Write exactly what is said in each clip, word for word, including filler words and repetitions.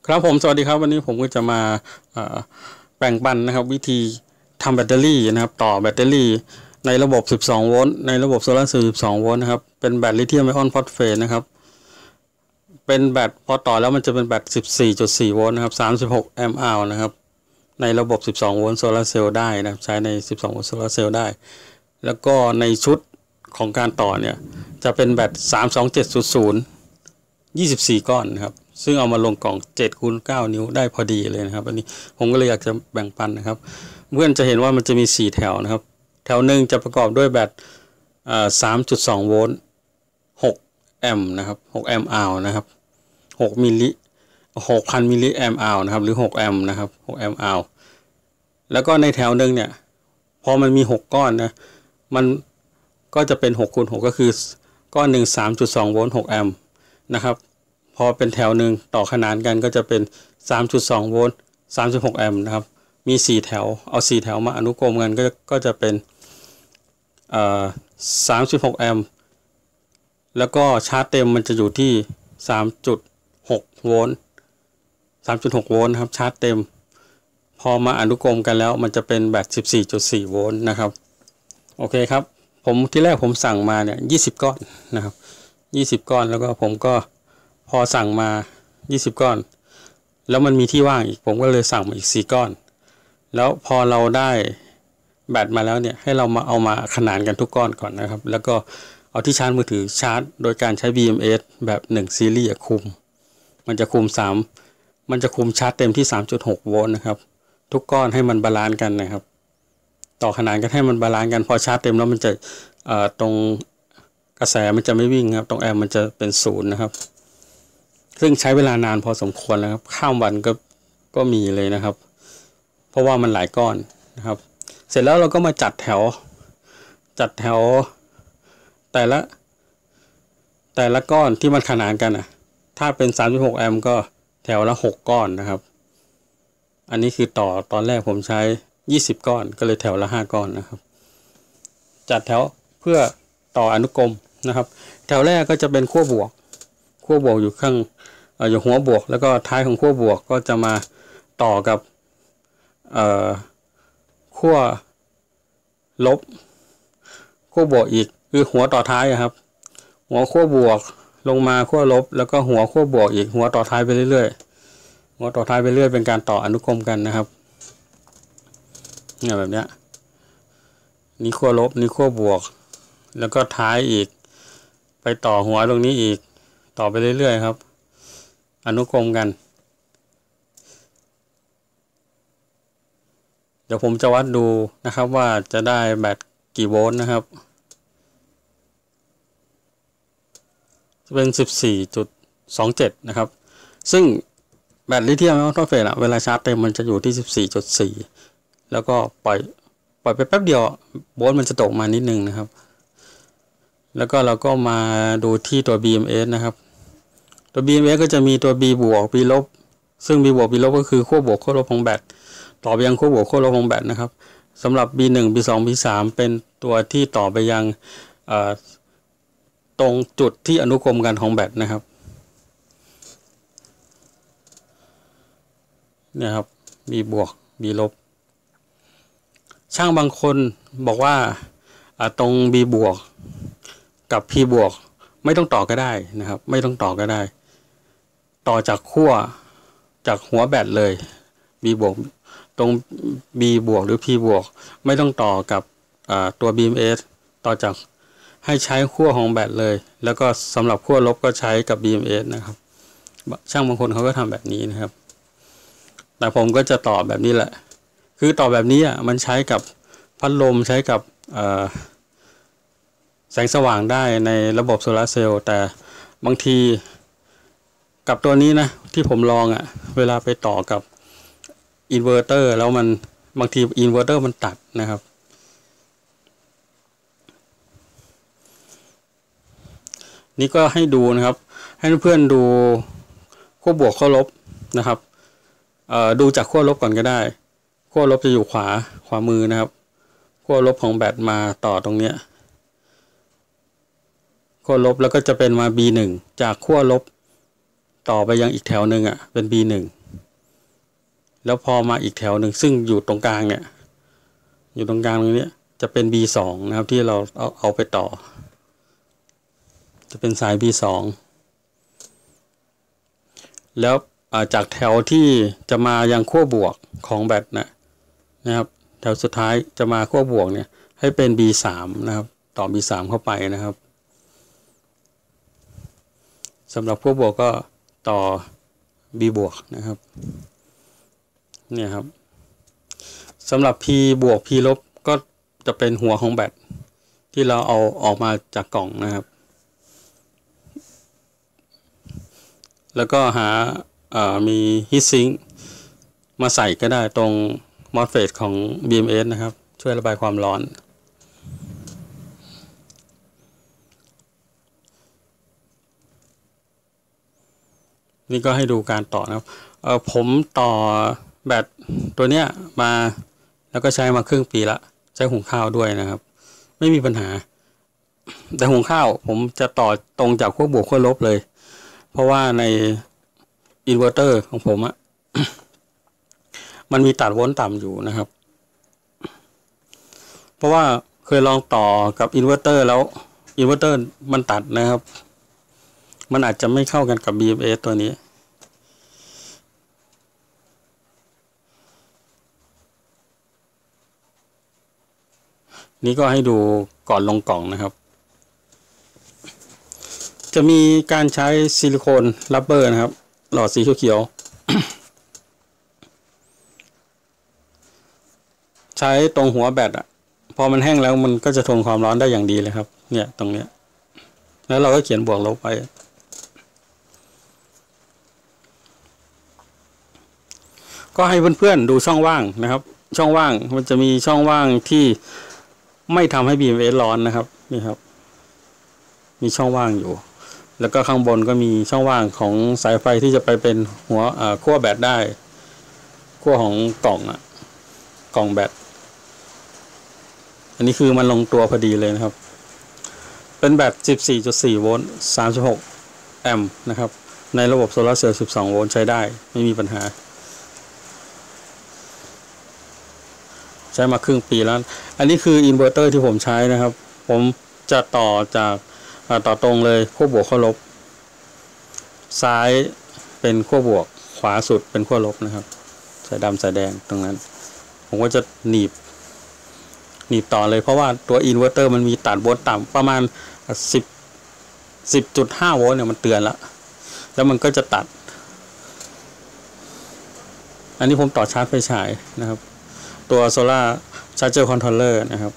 ครับผมสวัสดีครับวันนี้ผมก็จะมาแบ่งปันนะครับวิธีทำแบตเตอรี่นะครับต่อแบตเตอรี่ในระบบสิบสองโวลต์ในระบบโซลาร์เซลล์สิบสองโวลต์นะครับเป็นแบตลิเธียมไอออนฟอสเฟตนะครับเป็นแบตพอต่อแล้วมันจะเป็นแบต สิบสี่จุดสี่ โวลต์นะครับสามสิบหกแอมป์อาวนะครับในระบบสิบสองโวลต์โซลาร์เซลล์ได้นะใช้ในสิบสองโวลต์โซลาร์เซลล์ได้แล้วก็ในชุดของการต่อเนี่ยจะเป็นแบตสามสองเจ็ดศูนย์ศูนย์ ยี่สิบสี่ก้อนนะครับซึ่งเอามาลงกล่องเจ็ดคูณเก้านิ้วได้พอดีเลยนะครับอันนี้ผมก็เลยอยากจะแบ่งปันนะครับเพื่อนจะเห็นว่ามันจะมีสี่แถวนะครับแถวหนึ่งจะประกอบด้วยแบตอ่า สามจุดสอง โวลต์หกแอมป์นะครับหกแอมป์อาวนะครับหกมิลลิหกพันมิลลิแอมป์อาวนะครับหรือหกแอมป์นะครับหกแอมป์อาวแล้วก็ในแถวหนึ่งเนี่ยพอมันมีหกก้อนนะมันก็จะเป็นหกคูณหกก็คือก้อนหนึ่ง สามจุดสอง โวลต์หกแอมป์นะครับพอเป็นแถวหนึ่งต่อขนานกันก็จะเป็น สามจุดสอง โวลต์สามสิบหกแอมป์นะครับมีสี่แถวเอาสี่แถวมาอนุกรมกันก็ก็จะเป็นเอ่อสามสิบหกแอมป์แล้วก็ชาร์จเต็มมันจะอยู่ที่ สามจุดหก โวลต์ สามจุดหก โวลต์ครับชาร์จเต็มพอมาอนุกรมกันแล้วมันจะเป็นแบต สิบสี่จุดสี่ โวลต์นะครับโอเคครับผมที่แรกผมสั่งมาเนี่ยยี่สิบก้อนนะครับยี่สิบก้อนแล้วก็ผมก็พอสั่งมายี่สิบก้อนแล้วมันมีที่ว่างอีกผมก็เลยสั่งมาอีกสี่ก้อนแล้วพอเราได้แบตมาแล้วเนี่ยให้เรามาเอามาขนานกันทุกก้อนก่อนนะครับแล้วก็เอาที่ชาร์จมือถือชาร์จโดยการใช้ บี เอ็ม เอส แบบหนึ่งซีรีส์คุมมันจะคุมสามมันจะคุมชาร์จเต็มที่ สามจุดหก โวลต์นะครับทุกก้อนให้มันบาลานซ์กันนะครับต่อขนานกันให้มันบาลานซ์กันพอชาร์จเต็มแล้วมันจะเอ่อตรงกระแสมันจะไม่วิ่งครับตรงแอมป์มันจะเป็นศูนย์นะครับซึ่งใช้เวลานานพอสมควรแล้วครับข้ามวันก็ก็มีเลยนะครับเพราะว่ามันหลายก้อนนะครับเสร็จแล้วเราก็มาจัดแถวจัดแถวแต่ละแต่ละก้อนที่มันขนานกันอ่ะถ้าเป็นสามสิบหกแอมป์ก็แถวละหกก้อนนะครับอันนี้คือต่อตอนแรกผมใช้ยี่สิบก้อนก็เลยแถวละห้าก้อนนะครับจัดแถวเพื่อต่ออนุกรมนะครับแถวแรกก็จะเป็นขั้วบวกขั้วบวกอยู่ข้างอยู่หัวบวกแล้วก็ท้ายของขั้วบวกก็จะมาต่อกับขั้วลบขั้วบวกอีกคือหัวต่อท้ายครับหัวขั้วบวกลงมาขั้วลบแล้วก็หัวขั้วบวกอีกหัวต่อท้ายไปเรื่อยๆหัวต่อท้ายไปเรื่อยเป็นการต่ออนุกรมกันนะครับเนี่ยแบบเนี้ยนี่ขั้วลบนี่ขั้วบวกแล้วก็ท้ายอีกไปต่อหัวตรงนี้อีกต่อไปเรื่อยๆครับอนุกรมกันเดี๋ยวผมจะวัดดูนะครับว่าจะได้แบตกี่โวลต์นะครับเป็น สิบสี่จุดสองเจ็ด นะครับซึ่งแบตลิเธียมไอออนฟอสเฟตอะเวลาชาร์จเต็มมันจะอยู่ที่ สิบสี่จุดสี่ แล้วก็ปล่อยปล่อยไปแป๊บเดียวโวลต์มันจะตกมานิดนึงนะครับแล้วก็เราก็มาดูที่ตัว บี เอ็ม เอส นะครับตัว บี เอ็ม เอส ก็จะมีตัว B บวก B ลบซึ่ง B บวก B ลบก็คือขั้วบวกขั้วลบของแบตต่อไปยังขั้วบวกขั้วลบของแบตนะครับสำหรับ บี หนึ่ง บี สอง บี สาม เป็นตัวที่ต่อไปยังตรงจุดที่อนุกรมกันของแบตนะครับเนี่ยครับ B บวก B ลบช่างบางคนบอกว่าตรง B บวกกับ P บวกไม่ต้องต่อก็ได้นะครับไม่ต้องต่อก็ได้ต่อจากขั้วจากหัวแบตเลย B บวกตรง B บวกหรือ P บวกไม่ต้องต่อกับตัว บี เอ็ม เอส ต่อจากให้ใช้ขั้วของแบตเลยแล้วก็สำหรับขั้วลบก็ใช้กับ บี เอ็ม เอส นะครับช่างบางคนเขาก็ทำแบบนี้นะครับแต่ผมก็จะต่อแบบนี้แหละคือต่อแบบนี้อ่ะมันใช้กับพัดลมใช้กับแสงสว่างได้ในระบบโซลาร์เซลล์แต่บางทีกับตัวนี้นะที่ผมลองอ่ะเวลาไปต่อกับอินเวอร์เตอร์แล้วมันบางทีอินเวอร์เตอร์มันตัดนะครับนี่ก็ให้ดูนะครับให้เพื่อนๆดูขั้วบวกขั้วลบนะครับเอ่อดูจากขั้วลบก่อนก็ได้ขั้วลบจะอยู่ขวาขวามือนะครับขั้วลบของแบตมาต่อตรงเนี้ยขั้วลบแล้วก็จะเป็นมา บี หนึ่ง จากขั้วลบต่อไปยังอีกแถวหนึ่งอ่ะเป็น บี หนึ่ง แล้วพอมาอีกแถวหนึ่งซึ่งอยู่ตรงกลางเนี่ยอยู่ตรงกลางตรงนี้จะเป็น บี สอง นะครับที่เราเอาเอาไปต่อจะเป็นสาย บี สอง แล้วจากแถวที่จะมายังขั้วบวกของแบตนะนะครับแถวสุดท้ายจะมาขั้วบวกเนี่ยให้เป็น บี สาม นะครับต่อ บี สาม เข้าไปนะครับสำหรับขั้วบวกก็ต่อ B บวกนะครับเนี่ยครับสำหรับ P บวก P ลบก็จะเป็นหัวของแบตที่เราเอาออกมาจากกล่องนะครับแล้วก็หามีฮีทซิงค์มาใส่ก็ได้ตรง มอสเฟต ของ บี เอ็ม เอส นะครับช่วยระบายความร้อนนี่ก็ให้ดูการต่อนะครับเออผมต่อแบตตัวเนี้ยมาแล้วก็ใช้มาครึ่งปีละใช้หุงข้าวด้วยนะครับไม่มีปัญหาแต่หุงข้าวผมจะต่อตรงจากขั้วบวกขั้วลบเลยเพราะว่าในอินเวอร์เตอร์ของผมอะ มันมีตัดโวลต์ต่ำอยู่นะครับเพราะว่าเคยลองต่อกับอินเวอร์เตอร์แล้วอินเวอร์เตอร์มันตัดนะครับมันอาจจะไม่เข้ากันกับ บี เอ็ม เอส ตัวนี้นี่ก็ให้ดูก่อนลงกล่องนะครับจะมีการใช้ซิลิโคนรับเบอร์นะครับหลอดสีเขียวๆใช้ตรงหัวแบตอ่ะพอมันแห้งแล้วมันก็จะทนความร้อนได้อย่างดีเลยครับเนี่ยตรงเนี้ยแล้วเราก็เขียนบวกลบไปก็ให้เพื่อนๆดูช่องว่างนะครับช่องว่างมันจะมีช่องว่างที่ไม่ทำให้ บี เอ็ม เอส ร้อนนะครับนี่ครับมีช่องว่างอยู่แล้วก็ข้างบนก็มีช่องว่างของสายไฟที่จะไปเป็นหัวขั้วแบตได้ขั้วของกล่องอะกล่องแบตอันนี้คือมันลงตัวพอดีเลยนะครับเป็นแบต สิบสี่จุดสี่ โวลต์ สามสิบหก แอมป์นะครับในระบบโซลาร์เซลล์ สิบสอง โวลต์ใช้ได้ไม่มีปัญหาใช้มาครึ่งปีแล้วอันนี้คืออินเวอร์เตอร์ที่ผมใช้นะครับผมจะต่อจากต่อตรงเลยขั้วบวกขั้วลบซ้ายเป็นขั้วบวกขวาสุดเป็นขั้วลบนะครับสายดำสายแดงตรงนั้นผมก็จะหนีบหนีบต่อเลยเพราะว่าตัวอินเวอร์เตอร์มันมีตัดโวลต์ต่ำประมาณสิบ สิบจุดห้า โวลต์เนี่ยมันเตือนแล้วแล้วมันก็จะตัดอันนี้ผมต่อชาร์จไฟฉายนะครับตัวโซล่าชาร์เจอร์คอนโทรลเลอร์นะครับ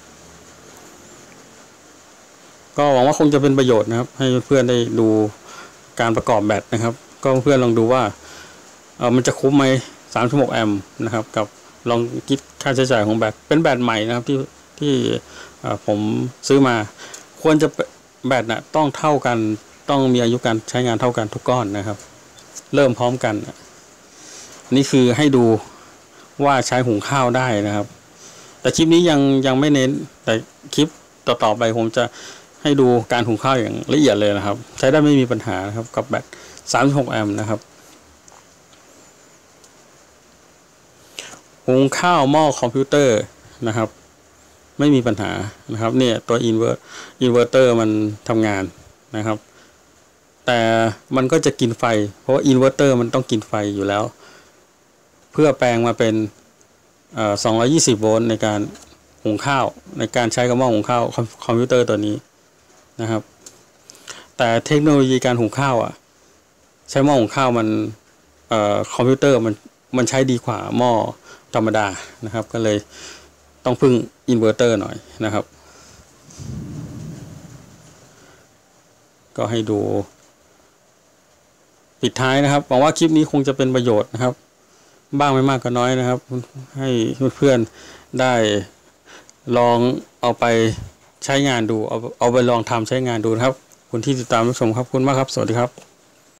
ก็หวังว่าคงจะเป็นประโยชน์นะครับให้เพื่อนได้ดูการประกอบแบตนะครับก็เพื่อนลองดูว่าเออมันจะคุ้มไหมสามสิบหกแอมป์นะครับกับลองคิดค่าใช้จ่ายของแบตเป็นแบตใหม่นะครับที่ที่ผมซื้อมาควรจะแบตนะต้องเท่ากันต้องมีอายุการใช้งานเท่ากันทุกก้อนนะครับเริ่มพร้อมกันนี่คือให้ดูว่าใช้หุงข้าวได้นะครับแต่คลิปนี้ยังยังไม่เน้นแต่คลิปต่อๆไปผมจะให้ดูการหุงข้าวอย่างละเอียดเลยนะครับใช้ได้ไม่มีปัญหานะครับกับแบตสามสิบหกแอมป์นะครับหุงข้าวหม้อคอมพิวเตอร์นะครับไม่มีปัญหานะครับเนี่ยตัวอินเวอร์อินเวอร์เตอร์มันทำงานนะครับแต่มันก็จะกินไฟเพราะว่าอินเวอร์เตอร์มันต้องกินไฟอยู่แล้วเพื่อแปลงมาเป็นสองร้อยยี่สิบโวลต์ในการหุงข้าวในการใช้กับหม้อหุงข้าวคอมพิวเตอร์ตัวนี้นะครับแต่เทคโนโลยีการหุงข้าวอ่ะใช้หม้อหุงข้าวมันคอมพิวเตอร์มันมันใช้ดีกว่าหม้อธรรมดานะครับก็เลยต้องพึ่งอินเวอร์เตอร์หน่อยนะครับก็ให้ดูปิดท้ายนะครับหวังว่าคลิปนี้คงจะเป็นประโยชน์นะครับบ้างไม่มากก็น้อยนะครับให้เพื่อนๆได้ลองเอาไปใช้งานดูเอาเอาไปลองทำใช้งานดูนะครับคุณที่ติดตามรับชมครับคุณมากครับสวัสดีครับ